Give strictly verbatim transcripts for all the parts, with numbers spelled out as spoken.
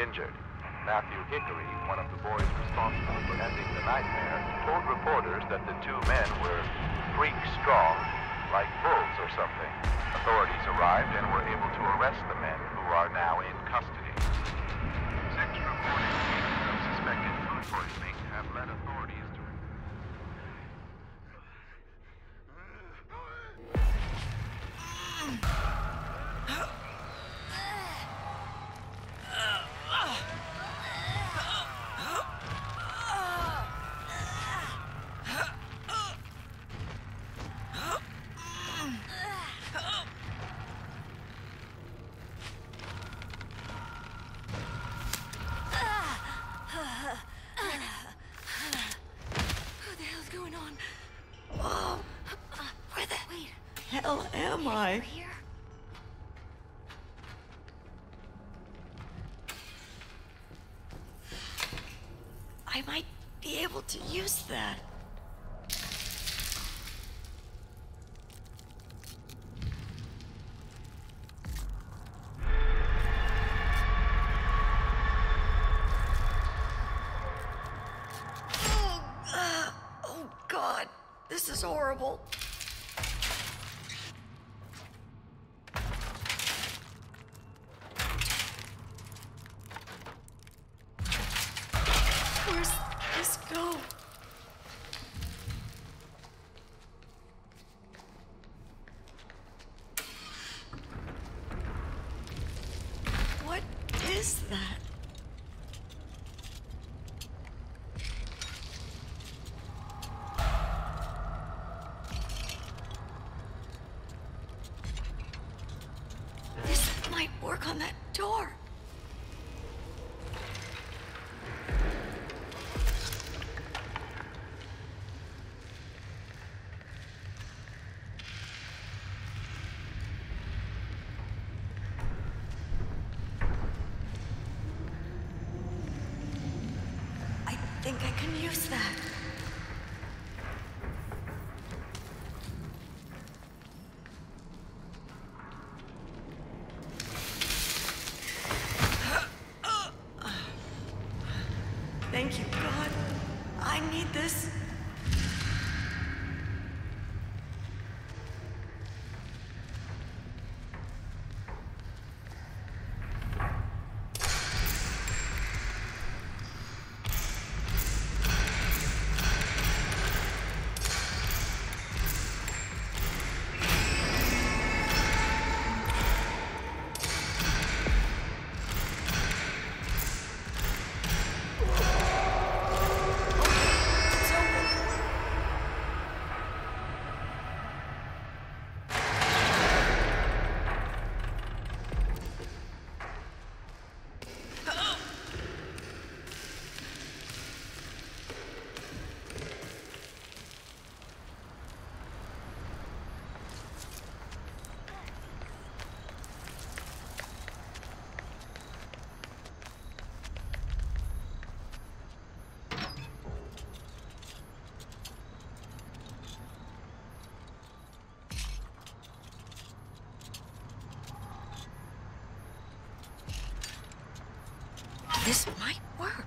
injured. Matthew Hickory, one of the boys responsible for ending the nightmare, told reporters that the two men were freak strong, like bulls or something. Authorities arrived and were able to arrest the men, who are now in custody. Six reported cases of suspected food poisoning have led authorities to... Hell am I? Here? I might be able to use that. Oh, uh, oh God, this is horrible. Where's this go? What is that? This might work on that door. I think I can use that. Thank you, God. I need this. This might work.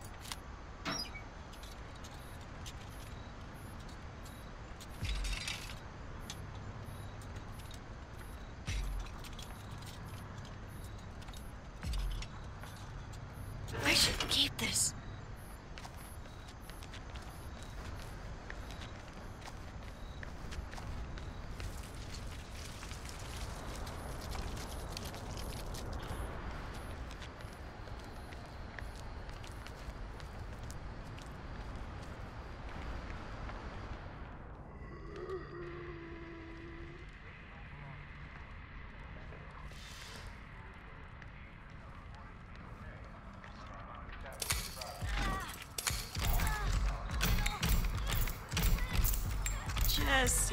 I should keep this. Jesse,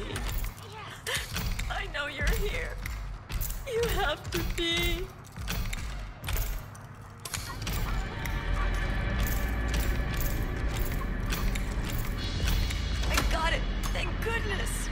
I know you're here. You have to be. I got it, thank goodness.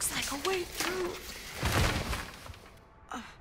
looks like a way through. Uh.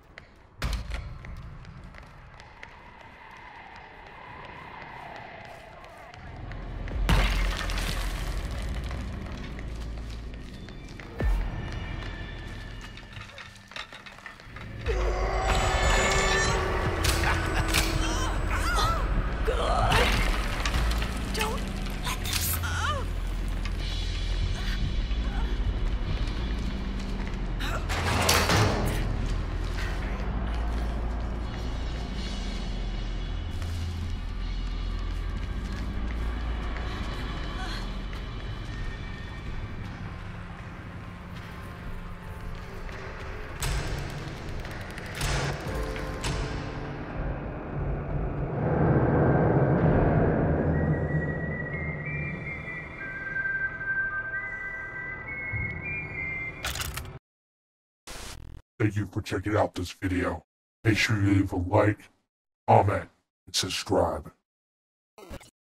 Thank you for checking out this video. Make sure you leave a like, comment, and subscribe.